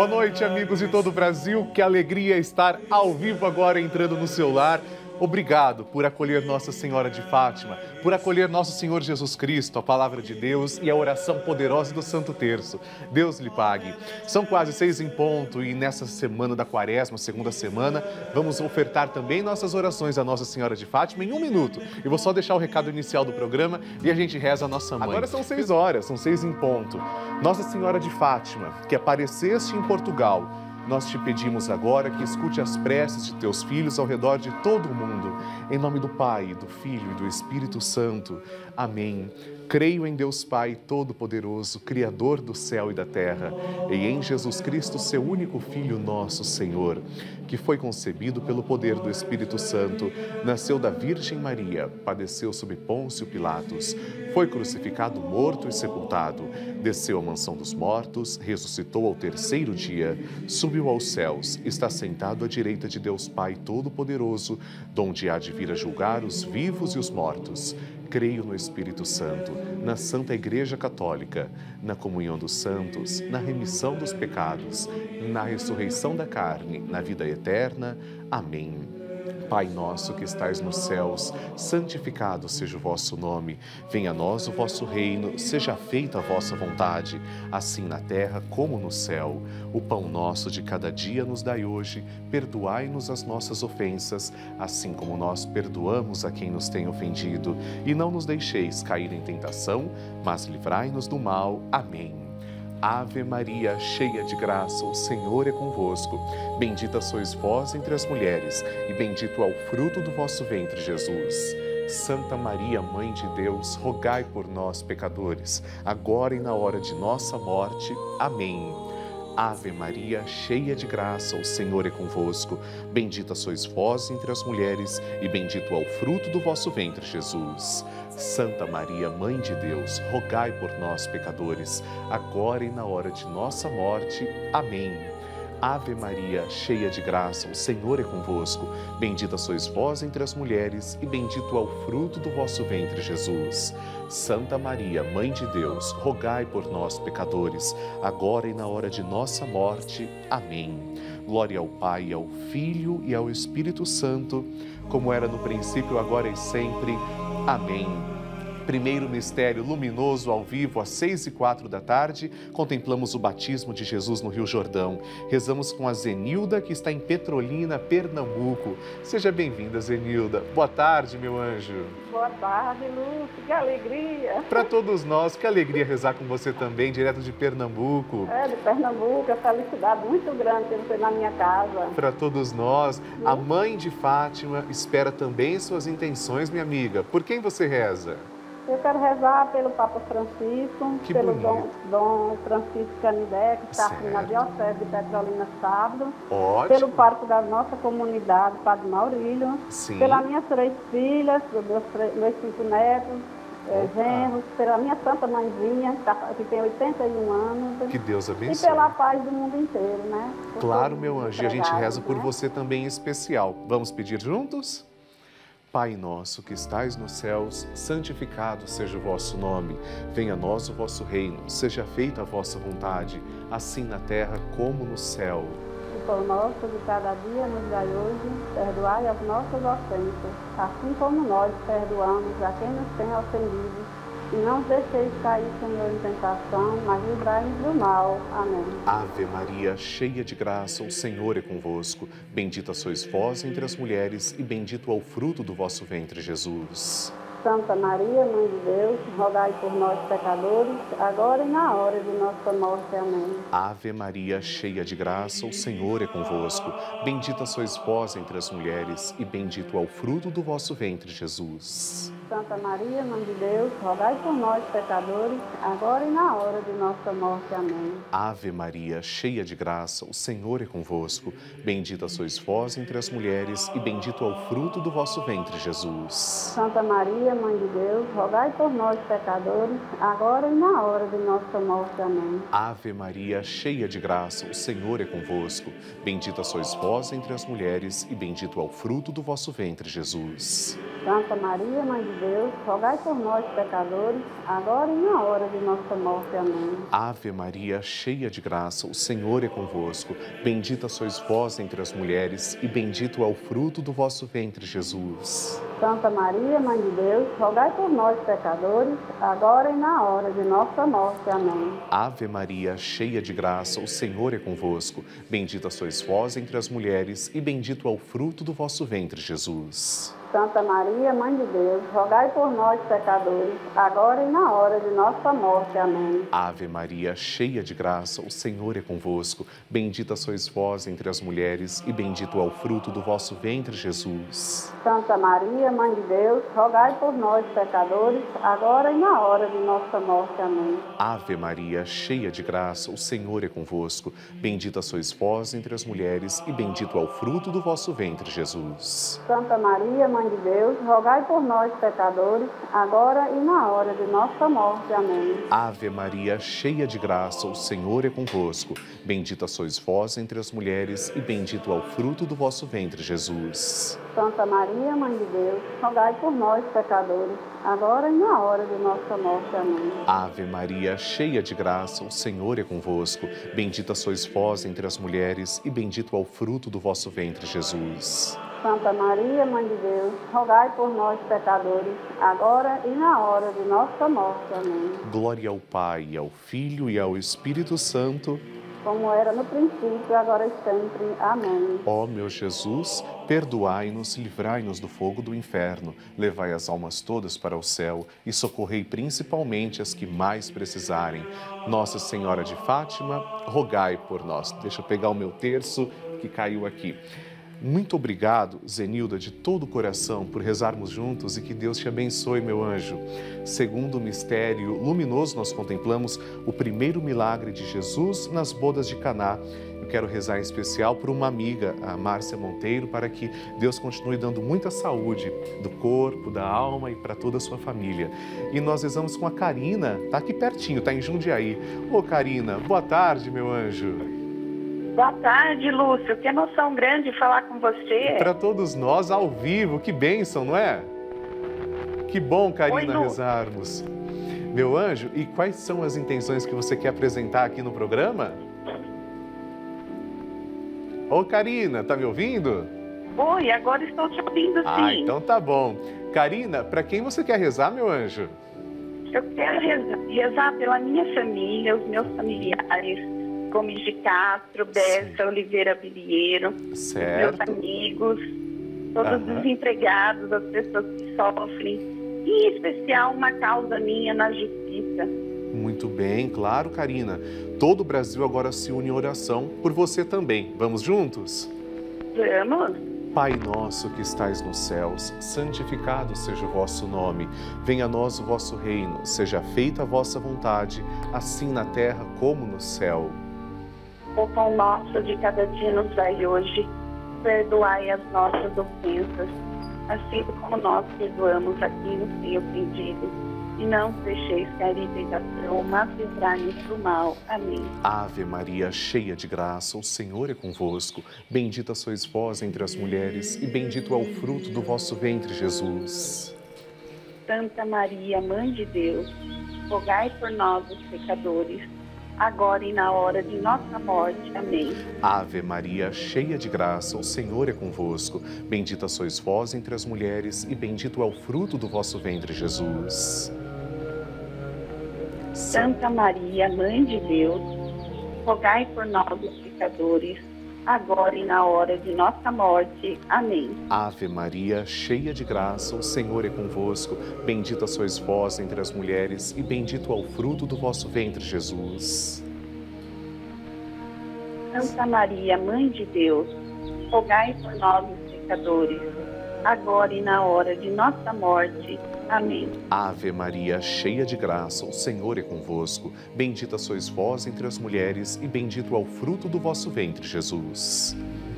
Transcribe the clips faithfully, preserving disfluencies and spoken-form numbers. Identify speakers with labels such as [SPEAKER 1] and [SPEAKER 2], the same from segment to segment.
[SPEAKER 1] Boa noite, amigos de todo o Brasil. Que alegria estar ao vivo agora, entrando no seu lar. Obrigado por acolher Nossa Senhora de Fátima, por acolher Nosso Senhor Jesus Cristo, a Palavra de Deus e a oração poderosa do Santo Terço. Deus lhe pague. São quase seis em ponto e nessa semana da Quaresma, segunda semana, vamos ofertar também nossas orações a Nossa Senhora de Fátima em um minuto. Eu vou só deixar o recado inicial do programa e a gente reza a nossa mãe. Agora são seis horas, são seis em ponto. Nossa Senhora de Fátima, que apareceste em Portugal, nós te pedimos agora que escute as preces de teus filhos ao redor de todo o mundo. Em nome do Pai, do Filho e do Espírito Santo. Amém. Creio em Deus Pai Todo-Poderoso, Criador do céu e da terra, e em Jesus Cristo, seu único Filho, nosso Senhor, que foi concebido pelo poder do Espírito Santo, nasceu da Virgem Maria, padeceu sob Pôncio Pilatos, foi crucificado, morto e sepultado, desceu à mansão dos mortos, ressuscitou ao terceiro dia, subiu aos céus, está sentado à direita de Deus Pai Todo-Poderoso, donde há de vir a julgar os vivos e os mortos. Creio no Espírito Santo, na Santa Igreja Católica, na comunhão dos santos, na remissão dos pecados, na ressurreição da carne, na vida eterna. Amém. Pai nosso que estais nos céus, santificado seja o vosso nome. Venha a nós o vosso reino, seja feita a vossa vontade, assim na terra como no céu. O pão nosso de cada dia nos dai hoje, perdoai-nos as nossas ofensas, assim como nós perdoamos a quem nos tem ofendido. E não nos deixeis cair em tentação, mas livrai-nos do mal. Amém. Ave Maria, cheia de graça, o Senhor é convosco. Bendita sois vós entre as mulheres, e bendito é o fruto do vosso ventre, Jesus. Santa Maria, Mãe de Deus, rogai por nós, pecadores, agora e na hora de nossa morte. Amém. Ave Maria, cheia de graça, o Senhor é convosco. Bendita sois vós entre as mulheres, e bendito é o fruto do vosso ventre, Jesus. Santa Maria, Mãe de Deus, rogai por nós, pecadores, agora e na hora de nossa morte. Amém. Ave Maria, cheia de graça, o Senhor é convosco. Bendita sois vós entre as mulheres, e bendito é o fruto do vosso ventre, Jesus. Santa Maria, Mãe de Deus, rogai por nós, pecadores, agora e na hora de nossa morte. Amém. Glória ao Pai, ao Filho e ao Espírito Santo, como era no princípio, agora e sempre. Amém. Primeiro mistério luminoso ao vivo, às seis e quatro da tarde, contemplamos o batismo de Jesus no Rio Jordão. Rezamos com a Zenilda, que está em Petrolina, Pernambuco. Seja bem-vinda, Zenilda. Boa tarde, meu anjo.
[SPEAKER 2] Boa tarde, Lúcio. Que alegria.
[SPEAKER 1] Para todos nós, que alegria rezar com você também, direto de Pernambuco.
[SPEAKER 2] É, de Pernambuco, é felicidade muito grande ter você na minha casa.
[SPEAKER 1] Para todos nós, a Mãe de Fátima espera também suas intenções, minha amiga. Por quem você reza?
[SPEAKER 2] Eu quero rezar pelo Papa Francisco,
[SPEAKER 1] que
[SPEAKER 2] pelo
[SPEAKER 1] bonito.
[SPEAKER 2] Dom, Dom Francisco Canidé, que está
[SPEAKER 1] Certo.
[SPEAKER 2] aqui na Diocese de Petrolina sábado.
[SPEAKER 1] Ótimo.
[SPEAKER 2] Pelo parco da nossa comunidade, Padre Maurílio.
[SPEAKER 1] Sim.
[SPEAKER 2] Pelas minhas três filhas, pelos meus, três- meus cinco netos, é, genros, pela minha santa mãezinha, que, tá, que tem oitenta e um anos.
[SPEAKER 1] Que Deus
[SPEAKER 2] E
[SPEAKER 1] abençoe.
[SPEAKER 2] pela paz do mundo inteiro, né? Por
[SPEAKER 1] Claro,
[SPEAKER 2] todos
[SPEAKER 1] meu
[SPEAKER 2] os
[SPEAKER 1] anjo, e a gente
[SPEAKER 2] empregados,
[SPEAKER 1] reza por
[SPEAKER 2] né?
[SPEAKER 1] você também em especial. Vamos pedir juntos? Pai nosso que estais nos céus, santificado seja o vosso nome. Venha a nós o vosso reino, seja feita a vossa vontade, assim na terra como no céu.
[SPEAKER 2] O pão nosso de cada dia nos dai hoje, perdoai as nossas ofensas, assim como nós perdoamos a quem nos tem ofendido. E não os deixeis cair, Senhor, em tentação, mas livrai-nos do mal. Amém.
[SPEAKER 1] Ave Maria, cheia de graça, o Senhor é convosco. Bendita sois vós entre as mulheres, e bendito é o fruto do vosso ventre, Jesus.
[SPEAKER 2] Santa Maria, Mãe de Deus, rogai por nós, pecadores, agora e na hora de nossa morte. Amém.
[SPEAKER 1] Ave Maria, cheia de graça, o Senhor é convosco. Bendita sois vós entre as mulheres, e bendito é o fruto do vosso ventre, Jesus.
[SPEAKER 2] Santa Maria, Mãe de Deus, rogai por nós, pecadores, agora e na hora de nossa morte. Amém.
[SPEAKER 1] Ave Maria, cheia de graça, o Senhor é convosco. Bendita sois vós entre as mulheres, e bendito é o fruto do vosso ventre, Jesus.
[SPEAKER 2] Santa Maria, Mãe de Deus, rogai por nós, pecadores, agora e na hora de nossa morte. Amém.
[SPEAKER 1] Ave Maria, cheia de graça, o Senhor é convosco. Bendita sois vós entre as mulheres, e bendito é o fruto do vosso ventre, Jesus.
[SPEAKER 2] Santa Maria, Mãe de Deus, rogai por nós, pecadores, agora e na hora de nossa morte. Amém.
[SPEAKER 1] Ave Maria, cheia de graça, o Senhor é convosco. Bendita sois vós entre as mulheres e bendito é o fruto do vosso ventre, Jesus.
[SPEAKER 2] Santa Maria, Mãe de Deus, rogai por nós, pecadores, agora e na hora de nossa morte. Amém.
[SPEAKER 1] Ave Maria, cheia de graça, o Senhor é convosco. Bendita sois vós entre as mulheres e bendito é o fruto do vosso ventre, Jesus.
[SPEAKER 2] Santa Maria, Mãe de Deus, rogai por nós, pecadores, agora e na hora de nossa morte. Amém.
[SPEAKER 1] Ave Maria, cheia de graça, o Senhor é convosco. Bendita sois vós entre as mulheres e bendito é o fruto do vosso ventre, Jesus.
[SPEAKER 2] Santa Maria, Mãe de Deus, rogai por nós, pecadores, agora e na hora de nossa morte. Amém.
[SPEAKER 1] Ave Maria, cheia de graça, o Senhor é convosco. Bendita sois vós entre as mulheres e bendito é o fruto do vosso ventre, Jesus.
[SPEAKER 2] Santa Maria, Mãe de Deus, rogai por nós, pecadores, agora e na hora de nossa morte. Amém.
[SPEAKER 1] Ave Maria, cheia de graça, o Senhor é convosco. Bendita sois vós entre as mulheres e bendito é o fruto do vosso ventre, Jesus.
[SPEAKER 2] Santa Maria, Mãe de Deus, rogai por nós, pecadores, agora e na hora de nossa morte. Amém.
[SPEAKER 1] Ave Maria, cheia de graça, o Senhor é convosco. Bendita sois vós entre as mulheres e bendito é o fruto do vosso ventre, Jesus.
[SPEAKER 2] Santa Maria, Mãe de Deus, rogai por nós, pecadores, agora e na hora de nossa morte. Amém.
[SPEAKER 1] Glória ao Pai, ao Filho e ao Espírito Santo,
[SPEAKER 2] como era no princípio, agora e sempre. Amém.
[SPEAKER 1] Ó meu Jesus, perdoai-nos, livrai-nos do fogo do inferno, levai as almas todas para o céu e socorrei principalmente as que mais precisarem. Nossa Senhora de Fátima, rogai por nós. Deixa eu pegar o meu terço que caiu aqui. Muito obrigado, Zenilda, de todo o coração, por rezarmos juntos e que Deus te abençoe, meu anjo. Segundo o mistério luminoso, nós contemplamos o primeiro milagre de Jesus nas bodas de Caná. Eu quero rezar em especial por uma amiga, a Márcia Monteiro, para que Deus continue dando muita saúde do corpo, da alma e para toda a sua família. E nós rezamos com a Karina, tá aqui pertinho, tá em Jundiaí. Ô Karina, boa tarde, meu anjo.
[SPEAKER 3] Boa tarde, Lúcio. Que emoção grande falar com você.
[SPEAKER 1] Para todos nós, ao vivo, que bênção, não é? Que bom, Karina,
[SPEAKER 3] Oi,
[SPEAKER 1] rezarmos. Meu anjo, e quais são as intenções que você quer apresentar aqui no programa? Ô, Karina, tá me ouvindo?
[SPEAKER 3] Oi, agora estou te ouvindo, sim.
[SPEAKER 1] Ah, então tá bom. Karina, para quem você quer rezar, meu anjo?
[SPEAKER 3] Eu quero rezar, rezar pela minha família, os meus familiares, Gomes de Castro, Bessa, Oliveira Bilheiro,
[SPEAKER 1] certo.
[SPEAKER 3] Meus amigos, todos os
[SPEAKER 1] Aham.
[SPEAKER 3] desempregados, as pessoas que sofrem, e em especial uma causa minha na justiça.
[SPEAKER 1] Muito bem, claro, Karina. Todo o Brasil agora se une em oração por você também. Vamos juntos?
[SPEAKER 3] Vamos?
[SPEAKER 1] Pai nosso que estais nos céus, santificado seja o vosso nome. Venha a nós o vosso reino, seja feita a vossa vontade, assim na terra como no céu.
[SPEAKER 3] O pão nosso de cada dia nos dai hoje, perdoai as nossas ofensas, assim como nós perdoamos a quem nos tem ofendido. E não nos deixeis cair em tentação, mas livrai-nos do mal. Amém.
[SPEAKER 1] Ave Maria, cheia de graça, o Senhor é convosco. Bendita sois vós entre as mulheres e bendito é o fruto do vosso ventre, Jesus.
[SPEAKER 3] Santa Maria, Mãe de Deus, rogai por nós, os pecadores, agora e na hora de nossa morte. Amém.
[SPEAKER 1] Ave Maria, cheia de graça, o Senhor é convosco. Bendita sois vós entre as mulheres e bendito é o fruto do vosso ventre, Jesus.
[SPEAKER 3] Santa Maria, Mãe de Deus, rogai por nós, os pecadores, agora e na hora de nossa morte. Amém.
[SPEAKER 1] Ave Maria, cheia de graça, o Senhor é convosco. Bendita sois vós entre as mulheres e bendito é o fruto do vosso ventre, Jesus.
[SPEAKER 3] Santa Maria, Mãe de Deus, rogai por nós, os pecadores, agora e na hora de nossa morte. Amém.
[SPEAKER 1] Ave Maria, cheia de graça, o Senhor é convosco. Bendita sois vós entre as mulheres e bendito é o fruto do vosso ventre, Jesus.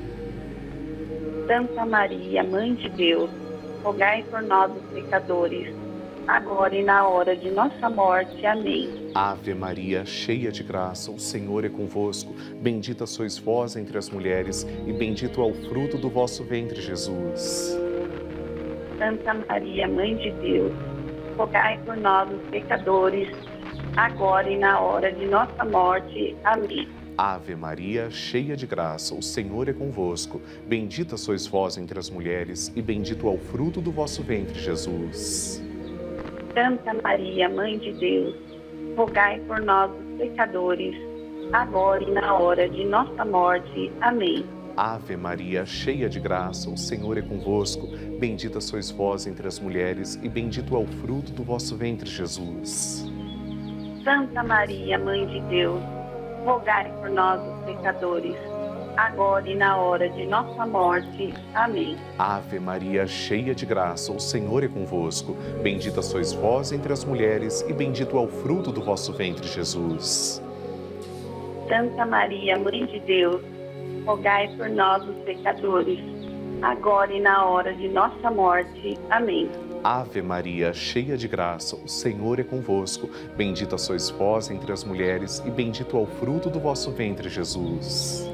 [SPEAKER 3] Santa Maria, Mãe de Deus, rogai por nós, os pecadores, agora e na hora de nossa morte. Amém.
[SPEAKER 1] Ave Maria, cheia de graça, o Senhor é convosco. Bendita sois vós entre as mulheres e bendito é o fruto do vosso ventre, Jesus.
[SPEAKER 3] Santa Maria, Mãe de Deus, rogai por nós, os pecadores, agora e na hora de nossa morte. Amém.
[SPEAKER 1] Ave Maria, cheia de graça, o Senhor é convosco. Bendita sois vós entre as mulheres, e bendito é o fruto do vosso ventre, Jesus.
[SPEAKER 3] Santa Maria, Mãe de Deus, rogai por nós, os pecadores, agora e na hora de nossa morte. Amém.
[SPEAKER 1] Ave Maria, cheia de graça, o Senhor é convosco. Bendita sois vós entre as mulheres, e bendito é o fruto do vosso ventre, Jesus.
[SPEAKER 3] Santa Maria, Mãe de Deus, rogai por nós, os pecadores, agora e na hora de nossa morte. Amém.
[SPEAKER 1] Ave Maria, cheia de graça, o Senhor é convosco. Bendita sois vós entre as mulheres, e bendito é o fruto do vosso ventre, Jesus.
[SPEAKER 3] Santa Maria, Mãe de Deus, rogai por nós, os pecadores, agora e na hora de nossa morte. Amém.
[SPEAKER 1] Ave Maria, cheia de graça, o Senhor é convosco. Bendita sois vós entre as mulheres, e bendito é o fruto do vosso ventre, Jesus.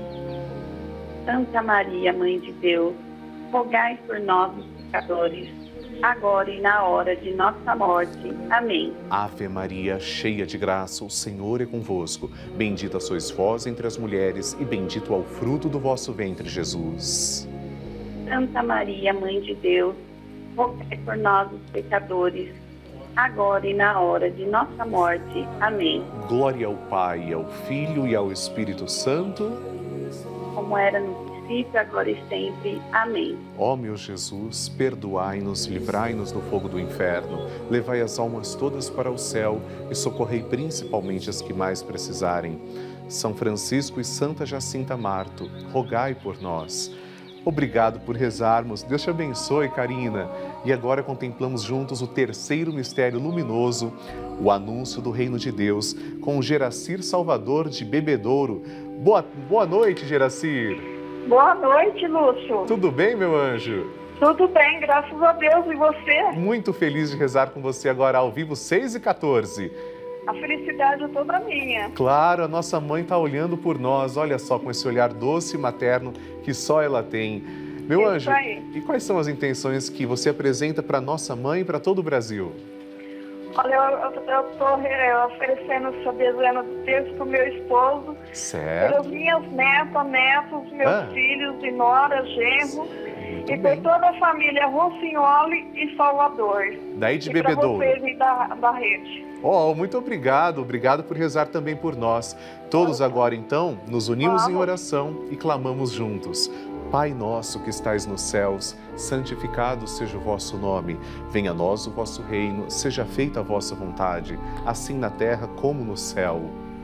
[SPEAKER 3] Santa Maria, Mãe de Deus, rogai por nós, os pecadores, agora e na hora de nossa morte. Amém.
[SPEAKER 1] Ave Maria, cheia de graça, o Senhor é convosco. Bendita sois vós entre as mulheres, e bendito é o fruto do vosso ventre, Jesus.
[SPEAKER 3] Santa Maria, Mãe de Deus, rogai por nós, os pecadores, agora e na hora de nossa morte. Amém.
[SPEAKER 1] Glória ao Pai, ao Filho e ao Espírito Santo,
[SPEAKER 3] como era no princípio, agora e sempre. Amém.
[SPEAKER 1] Ó meu Jesus, perdoai-nos, livrai-nos do fogo do inferno, levai as almas todas para o céu e socorrei principalmente as que mais precisarem. São Francisco e Santa Jacinta Marto, rogai por nós. Obrigado por rezarmos. Deus te abençoe, Karina. E agora contemplamos juntos o terceiro mistério luminoso, o anúncio do Reino de Deus, com Geracir Salvador de Bebedouro. Boa, boa noite, Geracir.
[SPEAKER 4] Boa noite, Lúcio.
[SPEAKER 1] Tudo bem, meu anjo?
[SPEAKER 4] Tudo bem, graças a Deus. E você?
[SPEAKER 1] Muito feliz de rezar com você agora ao vivo, seis e quatorze.
[SPEAKER 4] A felicidade é toda minha.
[SPEAKER 1] Claro, a nossa mãe está olhando por nós, olha só, com esse olhar doce e materno que só ela tem. Meu anjo, e quais são as intenções que você apresenta para nossa mãe e para todo o Brasil?
[SPEAKER 4] Olha, eu estou oferecendo essa dezena de terços para o meu esposo,
[SPEAKER 1] certo,
[SPEAKER 4] pelas minhas netas, netos, meus
[SPEAKER 1] ah.
[SPEAKER 4] filhos e nora, genro, e por toda a família Rossignoli e Salvador.
[SPEAKER 1] Daí de
[SPEAKER 4] e
[SPEAKER 1] Bebedouro.
[SPEAKER 4] para vocês da, da rede.
[SPEAKER 1] Oh, muito obrigado, obrigado por rezar também por nós. Todos agora, então, nos unimos em oração e clamamos juntos. Pai nosso que estais nos céus, santificado seja o vosso nome. Venha a nós o vosso reino, seja feita a vossa vontade, assim na terra como no céu.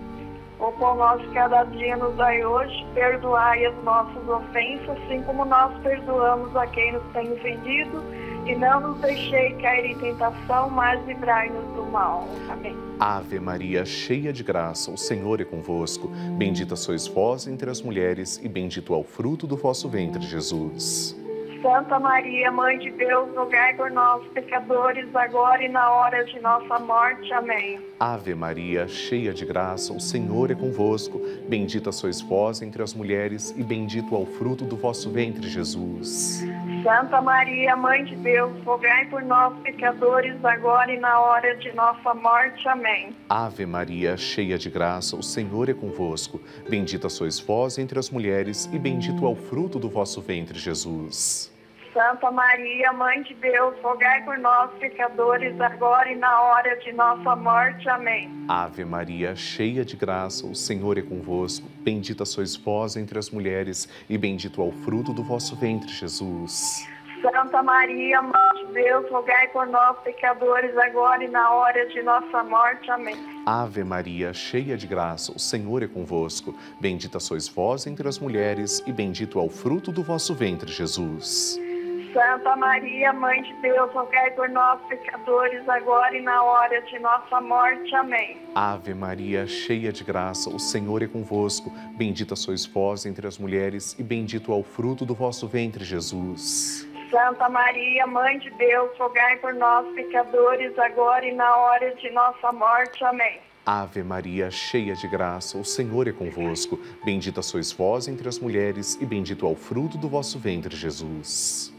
[SPEAKER 4] O pão nosso cada dia nos dai hoje, perdoai as nossas ofensas, assim como nós perdoamos a quem nos tem ofendido, e não nos deixei cair em tentação, mas livrai-nos do mal. Amém.
[SPEAKER 1] Ave Maria, cheia de graça, o Senhor é convosco. Bendita sois vós entre as mulheres, e bendito é o fruto do vosso ventre, Jesus.
[SPEAKER 4] Santa Maria, Mãe de Deus, rogai por nós, pecadores, agora e na hora de nossa morte. Amém.
[SPEAKER 1] Ave Maria, cheia de graça, o Senhor é convosco. Bendita sois vós entre as mulheres, e bendito é o fruto do vosso ventre, Jesus.
[SPEAKER 4] Santa Maria, Mãe de Deus, rogai por nós, pecadores, agora e na hora de nossa morte. Amém.
[SPEAKER 1] Ave Maria, cheia de graça, o Senhor é convosco. Bendita sois vós entre as mulheres, e bendito é o fruto do vosso ventre, Jesus.
[SPEAKER 4] Santa Maria, Mãe de Deus, rogai por nós, pecadores, agora e na hora de nossa morte. Amém.
[SPEAKER 1] Ave Maria, cheia de graça, o Senhor é convosco. Bendita sois vós entre as mulheres, e bendito é o fruto do vosso ventre, Jesus.
[SPEAKER 4] Santa Maria, Mãe de Deus, rogai por nós, pecadores, agora e na hora de nossa morte. Amém.
[SPEAKER 1] Ave Maria, cheia de graça, o Senhor é convosco. Bendita sois vós entre as mulheres, e bendito é o fruto do vosso ventre, Jesus.
[SPEAKER 4] Santa Maria, Mãe de Deus, rogai por nós, pecadores, agora e na hora de nossa morte. Amém.
[SPEAKER 1] Ave Maria, cheia de graça, o Senhor é convosco. Bendita sois vós entre as mulheres, e bendito é o fruto do vosso ventre, Jesus.
[SPEAKER 4] Santa Maria, Mãe de Deus, rogai por nós, pecadores, agora e na hora de nossa morte. Amém.
[SPEAKER 1] Ave Maria, cheia de graça, o Senhor é convosco. Bendita sois vós entre as mulheres, e bendito é o fruto do vosso ventre, Jesus.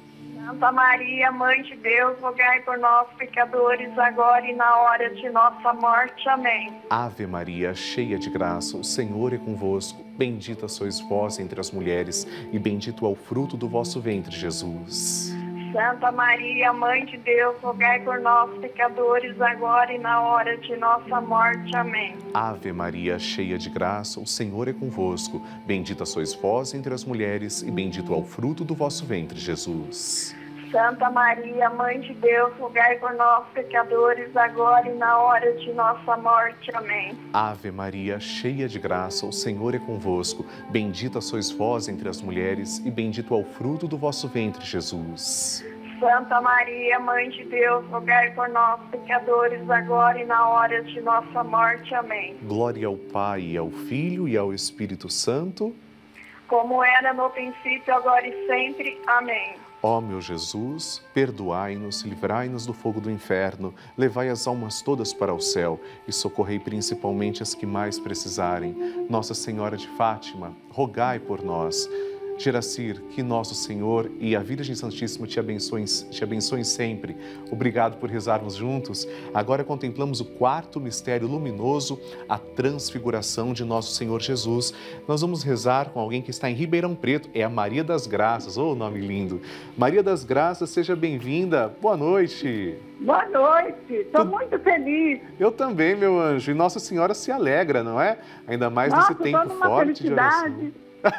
[SPEAKER 4] Santa Maria, Mãe de Deus, rogai por nós, pecadores, agora e na hora de nossa morte. Amém.
[SPEAKER 1] Ave Maria, cheia de graça, o Senhor é convosco. Bendita sois vós entre as mulheres, e bendito é o fruto do vosso ventre, Jesus.
[SPEAKER 4] Santa Maria, Mãe de Deus, rogai por nós, pecadores, agora e na hora de nossa morte. Amém.
[SPEAKER 1] Ave Maria, cheia de graça, o Senhor é convosco. Bendita sois vós entre as mulheres, e bendito é o fruto do vosso ventre, Jesus.
[SPEAKER 4] Santa Maria, Mãe de Deus, rogai por nós, pecadores, agora e na hora de nossa morte. Amém.
[SPEAKER 1] Ave Maria, cheia de graça, o Senhor é convosco. Bendita sois vós entre as mulheres, e bendito é o fruto do vosso ventre, Jesus.
[SPEAKER 4] Santa Maria, Mãe de Deus, rogai por nós, pecadores, agora e na hora de nossa morte. Amém.
[SPEAKER 1] Glória ao Pai, e ao Filho e ao Espírito Santo,
[SPEAKER 4] como era no princípio, agora e sempre. Amém.
[SPEAKER 1] Ó meu Jesus, perdoai-nos, livrai-nos do fogo do inferno, levai as almas todas para o céu e socorrei principalmente as que mais precisarem. Nossa Senhora de Fátima, rogai por nós. Geracir, que nosso Senhor e a Virgem Santíssima te abençoem, te abençoem sempre. Obrigado por rezarmos juntos. Agora contemplamos o quarto mistério luminoso, a transfiguração de nosso Senhor Jesus. Nós vamos rezar com alguém que está em Ribeirão Preto, é a Maria das Graças. Oh, nome lindo! Maria das Graças, seja bem-vinda. Boa noite.
[SPEAKER 5] Boa noite, estou
[SPEAKER 1] Tu...
[SPEAKER 5] muito feliz.
[SPEAKER 1] Eu também, meu anjo. E Nossa Senhora se alegra, não é? Ainda mais
[SPEAKER 5] Nossa,
[SPEAKER 1] nesse tempo forte de oração.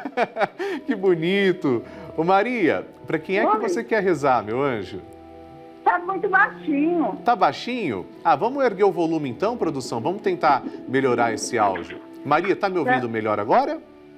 [SPEAKER 1] Que bonito! Ô Maria, para quem é
[SPEAKER 5] Oi.
[SPEAKER 1] que você quer rezar, meu anjo?
[SPEAKER 5] Tá muito baixinho.
[SPEAKER 1] Tá baixinho? Ah, vamos erguer o volume então, produção? Vamos tentar melhorar esse áudio. Maria, tá me ouvindo melhor agora?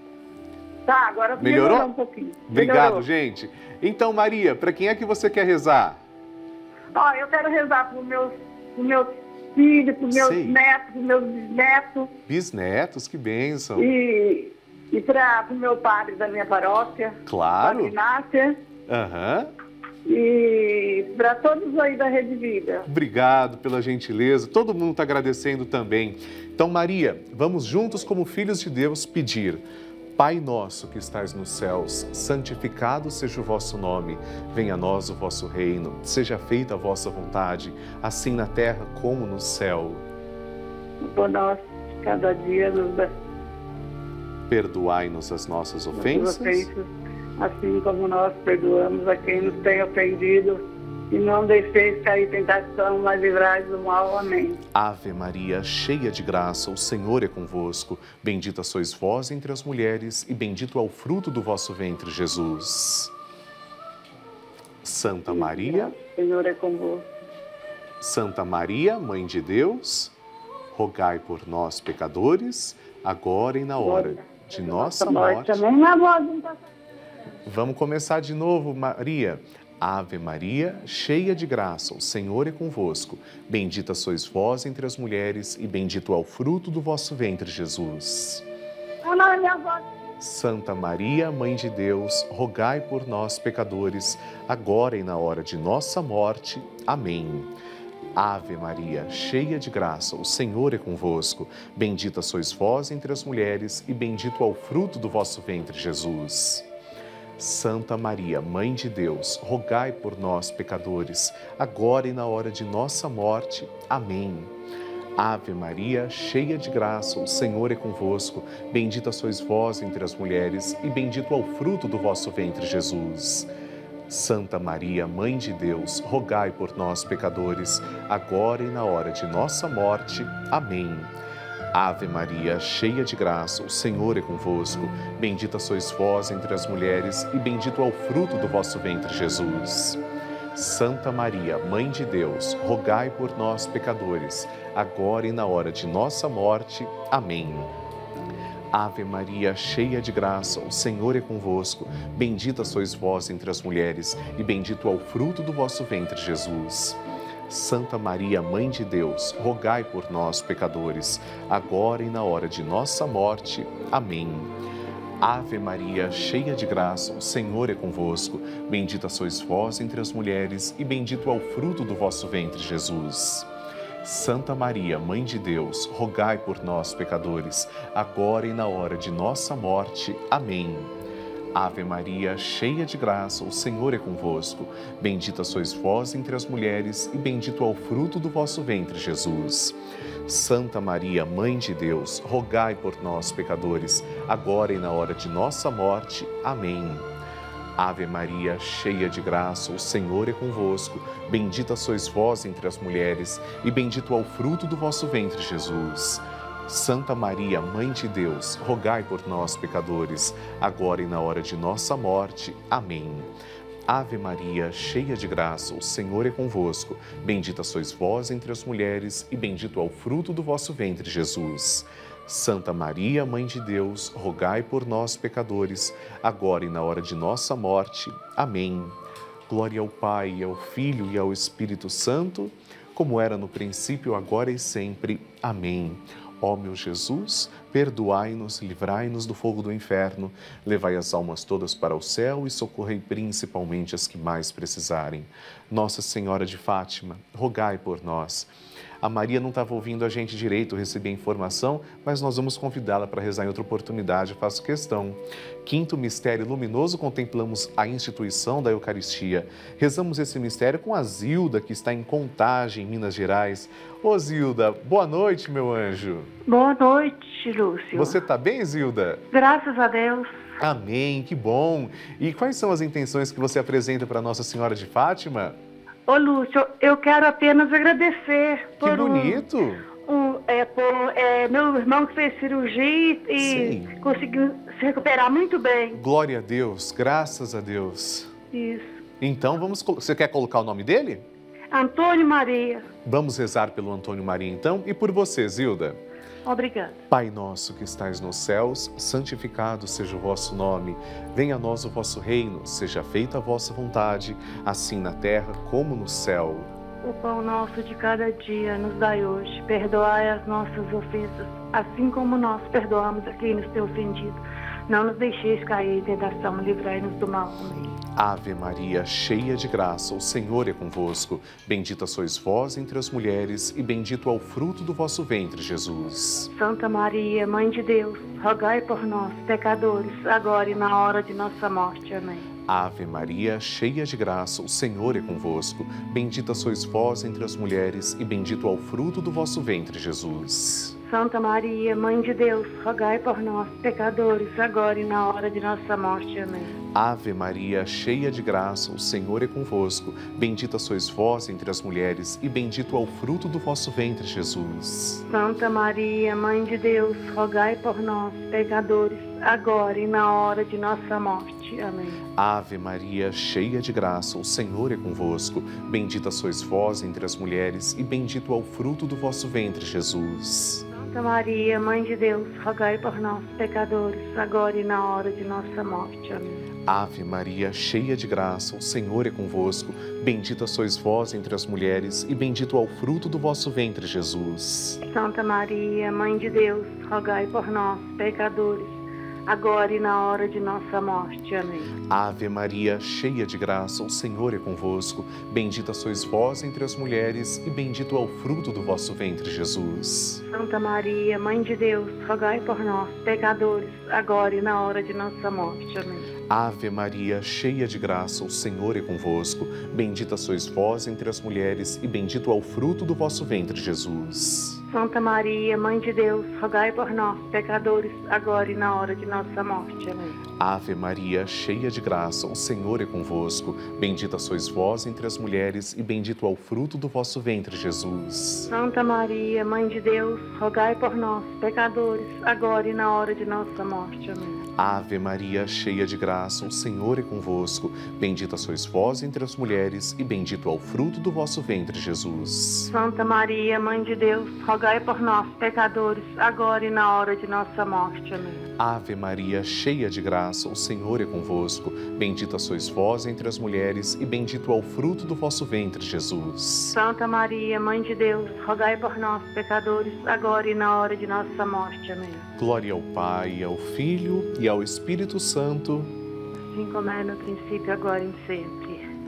[SPEAKER 5] Tá, agora
[SPEAKER 1] Melhorou?
[SPEAKER 5] melhorou um pouquinho.
[SPEAKER 1] Obrigado,
[SPEAKER 5] Melhorou.
[SPEAKER 1] gente. Então, Maria, para quem é que você quer rezar?
[SPEAKER 5] Ó, eu quero rezar para os meus, pros meus filhos, para os meus
[SPEAKER 1] Sei.
[SPEAKER 5] netos, para os meus bisnetos
[SPEAKER 1] Bisnetos, que bênção.
[SPEAKER 5] e, e para o meu padre da minha paróquia,
[SPEAKER 1] Claro.
[SPEAKER 5] Padre Inácia,
[SPEAKER 1] Aham.
[SPEAKER 5] e para todos aí da Rede Vida.
[SPEAKER 1] Obrigado pela gentileza. Todo mundo está agradecendo também. Então, Maria, vamos juntos como filhos de Deus pedir. Pai nosso que estais nos céus, santificado seja o vosso nome. Venha a nós o vosso reino. Seja feita a vossa vontade, assim na terra como no céu.
[SPEAKER 5] Por nós, cada dia nos dá
[SPEAKER 1] Perdoai-nos as nossas
[SPEAKER 5] nossas
[SPEAKER 1] ofensas.
[SPEAKER 5] ofensas, assim como nós perdoamos a quem nos tem ofendido. E não deixeis cair em tentação, mas livrai-nos do mal. Amém.
[SPEAKER 1] Ave Maria, cheia de graça, o Senhor é convosco. Bendita sois vós entre as mulheres, e bendito é o fruto do vosso ventre, Jesus. Santa Maria,
[SPEAKER 5] O Senhor é convosco.
[SPEAKER 1] Santa Maria, Mãe de Deus, rogai por nós, pecadores, agora e na hora de nossa morte.
[SPEAKER 5] Amém. Na voz de um pastor.
[SPEAKER 1] Vamos começar de novo, Maria. Ave Maria, cheia de graça, o Senhor é convosco. Bendita sois vós entre as mulheres, e bendito é o fruto do vosso ventre, Jesus.
[SPEAKER 5] Não, não, é minha voz.
[SPEAKER 1] Santa Maria, Mãe de Deus, rogai por nós, pecadores, agora e na hora de nossa morte. Amém. Ave Maria, cheia de graça, o Senhor é convosco. Bendita sois vós entre as mulheres, e bendito é o fruto do vosso ventre, Jesus. Santa Maria, Mãe de Deus, rogai por nós, pecadores, agora e na hora de nossa morte. Amém. Ave Maria, cheia de graça, o Senhor é convosco. Bendita sois vós entre as mulheres, e bendito é o fruto do vosso ventre, Jesus. Santa Maria, Mãe de Deus, rogai por nós, pecadores, agora e na hora de nossa morte. Amém. Ave Maria, cheia de graça, o Senhor é convosco. Bendita sois vós entre as mulheres, e bendito é o fruto do vosso ventre, Jesus. Santa Maria, Mãe de Deus, rogai por nós, pecadores, agora e na hora de nossa morte. Amém. Ave Maria, cheia de graça, o Senhor é convosco. Bendita sois vós entre as mulheres, e bendito é o fruto do vosso ventre, Jesus. Santa Maria, Mãe de Deus, rogai por nós, pecadores, agora e na hora de nossa morte. Amém. Ave Maria, cheia de graça, o Senhor é convosco. Bendita sois vós entre as mulheres, e bendito é o fruto do vosso ventre, Jesus. Santa Maria, Mãe de Deus, rogai por nós, pecadores, agora e na hora de nossa morte. Amém. Ave Maria, cheia de graça, o Senhor é convosco. Bendita sois vós entre as mulheres e bendito é o fruto do vosso ventre, Jesus. Santa Maria, Mãe de Deus, rogai por nós, pecadores, agora e na hora de nossa morte. Amém. Ave Maria, cheia de graça, o Senhor é convosco. Bendita sois vós entre as mulheres e bendito é o fruto do vosso ventre, Jesus. Santa Maria, Mãe de Deus, rogai por nós, pecadores, agora e na hora de nossa morte. Amém. Ave Maria, cheia de graça, o Senhor é convosco. Bendita sois vós entre as mulheres e bendito é o fruto do vosso ventre, Jesus. Santa Maria, Mãe de Deus, rogai por nós, pecadores, agora e na hora de nossa morte. Amém. Glória ao Pai, ao Filho e ao Espírito Santo, como era no princípio, agora e sempre. Amém. Ó meu Jesus, perdoai-nos, livrai-nos do fogo do inferno, levai as almas todas para o céu e socorrei principalmente as que mais precisarem. Nossa Senhora de Fátima, rogai por nós. A Maria não estava ouvindo a gente direito, recebi a informação, mas nós vamos convidá-la para rezar em outra oportunidade, faço questão. Quinto mistério luminoso, contemplamos a instituição da Eucaristia. Rezamos esse mistério com a Zilda, que está em Contagem, em Minas Gerais. Ô Zilda, boa noite, meu anjo.
[SPEAKER 6] Boa noite, Lúcio.
[SPEAKER 1] Você está bem, Zilda?
[SPEAKER 6] Graças a Deus.
[SPEAKER 1] Amém, que bom. E quais são as intenções que você apresenta para Nossa Senhora de Fátima?
[SPEAKER 6] Ô, Lúcio, eu quero apenas agradecer por
[SPEAKER 1] Que bonito!
[SPEAKER 6] Um, um, é, por é, meu irmão que fez cirurgia e
[SPEAKER 1] Sim.
[SPEAKER 6] conseguiu se recuperar muito bem.
[SPEAKER 1] Glória a Deus, graças a Deus.
[SPEAKER 6] Isso.
[SPEAKER 1] Então, vamos, você quer colocar o nome dele?
[SPEAKER 6] Antônio Maria.
[SPEAKER 1] Vamos rezar pelo Antônio Maria, então, e por você, Zilda.
[SPEAKER 6] Obrigada.
[SPEAKER 1] Pai nosso que estais nos céus, santificado seja o vosso nome. Venha a nós o vosso reino, seja feita a vossa vontade, assim na terra como no céu.
[SPEAKER 6] O pão nosso de cada dia nos dai hoje. Perdoai as nossas ofensas, assim como nós perdoamos a quem nos tem ofendido. Não nos deixeis cair em tentação, livrai-nos do mal. Amém.
[SPEAKER 1] Ave Maria, cheia de graça, o Senhor é convosco. Bendita sois vós entre as mulheres e bendito é o fruto do vosso ventre, Jesus.
[SPEAKER 6] Santa Maria, Mãe de Deus, rogai por nós, pecadores, agora e na hora de nossa morte. Amém.
[SPEAKER 1] Ave Maria, cheia de graça, o Senhor é convosco. Bendita sois vós entre as mulheres e bendito é o fruto do vosso ventre, Jesus.
[SPEAKER 6] Santa Maria, Mãe de Deus, rogai por nós, pecadores, agora e na hora de nossa morte. Amém.
[SPEAKER 1] Ave Maria, cheia de graça, o Senhor é convosco. Bendita sois vós entre as mulheres e bendito é o fruto do vosso ventre, Jesus.
[SPEAKER 6] Santa Maria, Mãe de Deus, rogai por nós, pecadores, agora e na hora de nossa morte. Amém.
[SPEAKER 1] Ave Maria, cheia de graça, o Senhor é convosco. Bendita sois vós entre as mulheres e bendito é o fruto do vosso ventre, Jesus.
[SPEAKER 6] Santa Maria, Mãe de Deus, rogai por nós, pecadores, agora e na hora de nossa morte. Amém.
[SPEAKER 1] Ave Maria, cheia de graça, o Senhor é convosco. Bendita sois vós entre as mulheres e bendito é o fruto do vosso ventre, Jesus.
[SPEAKER 6] Santa Maria, Mãe de Deus, rogai por nós, pecadores, agora e na hora de nossa morte. Amém.
[SPEAKER 1] Ave Maria, cheia de graça, o Senhor é convosco. Bendita sois vós entre as mulheres e bendito é o fruto do vosso ventre, Jesus.
[SPEAKER 6] Santa Maria, Mãe de Deus, rogai por nós, pecadores, agora e na hora de nossa morte. Amém.
[SPEAKER 1] Ave Maria, cheia de graça, o Senhor é convosco. Bendita sois vós entre as mulheres e bendito é o fruto do vosso ventre, Jesus.
[SPEAKER 6] Santa Maria, Mãe de Deus, rogai por nós, pecadores, agora e na hora de nossa morte. Amém.
[SPEAKER 1] Ave Maria, cheia de graça, o Senhor é convosco. Bendita sois vós entre as mulheres e bendito é o fruto do vosso ventre, Jesus.
[SPEAKER 6] Santa Maria, Mãe de Deus, rogai por nós, pecadores, agora e na hora de nossa morte. Amém.
[SPEAKER 1] Ave Maria, cheia de graça, o Senhor é convosco. Bendita sois vós entre as mulheres e bendito é o fruto do vosso ventre, Jesus.
[SPEAKER 6] Santa Maria, Mãe de Deus, rogai por nós, pecadores, agora e na hora de nossa morte. Amém.
[SPEAKER 1] Ave Maria, cheia de graça, o Senhor é convosco. Bendita sois vós entre as mulheres e bendito é o fruto do vosso ventre, Jesus.
[SPEAKER 6] Santa Maria, Mãe de Deus, rogai por nós, pecadores, agora e na hora de nossa morte. Amém.
[SPEAKER 1] Glória ao Pai, ao Filho e ao Espírito Santo.
[SPEAKER 6] Assim como é no princípio, agora e sempre.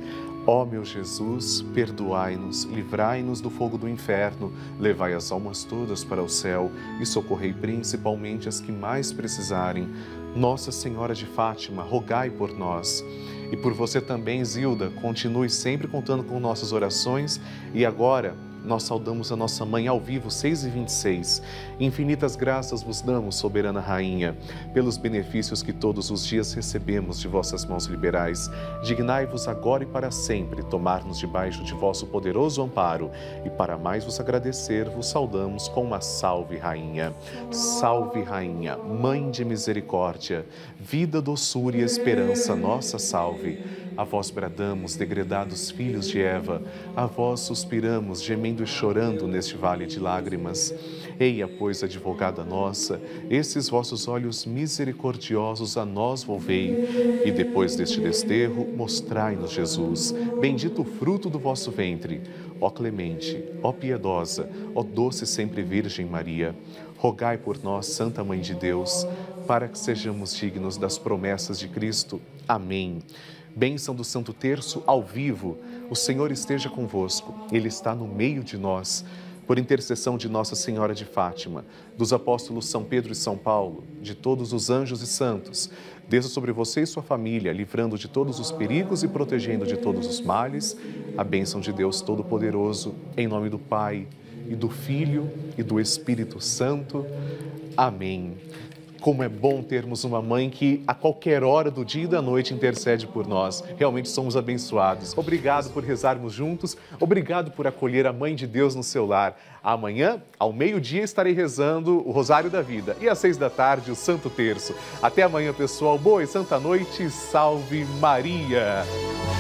[SPEAKER 1] Ó meu Jesus, perdoai-nos, livrai-nos do fogo do inferno, levai as almas todas para o céu e socorrei principalmente as que mais precisarem. Nossa Senhora de Fátima, rogai por nós. E por você também, Zilda, continue sempre contando com nossas orações. E agora, nós saudamos a nossa Mãe ao vivo, seis e vinte e seis. Infinitas graças vos damos, soberana Rainha, pelos benefícios que todos os dias recebemos de vossas mãos liberais. Dignai-vos agora e para sempre tomar-nos debaixo de vosso poderoso amparo. E para mais vos agradecer, vos saudamos com uma salve, Rainha. Salve, Rainha, Mãe de misericórdia, vida, doçura e esperança, nossa salve. A vós bradamos, degredados filhos de Eva, a vós suspiramos, gemendo e chorando neste vale de lágrimas. Eia, pois, advogada nossa, esses vossos olhos misericordiosos a nós volvei, e depois deste desterro, mostrai-nos Jesus, bendito o fruto do vosso ventre. Ó clemente, ó piedosa, ó doce sempre Virgem Maria, rogai por nós, Santa Mãe de Deus, para que sejamos dignos das promessas de Cristo. Amém. Bênção do Santo Terço ao vivo. O Senhor esteja convosco. Ele está no meio de nós. Por intercessão de Nossa Senhora de Fátima, dos apóstolos São Pedro e São Paulo, de todos os anjos e santos, desça sobre você e sua família, livrando de todos os perigos e protegendo de todos os males, a bênção de Deus Todo-Poderoso, em nome do Pai, e do Filho, e do Espírito Santo. Amém. Como é bom termos uma mãe que a qualquer hora do dia e da noite intercede por nós. Realmente somos abençoados. Obrigado por rezarmos juntos. Obrigado por acolher a Mãe de Deus no seu lar. Amanhã, ao meio-dia, estarei rezando o Rosário da Vida. E às seis da tarde, o Santo Terço. Até amanhã, pessoal. Boa e santa noite. Salve Maria!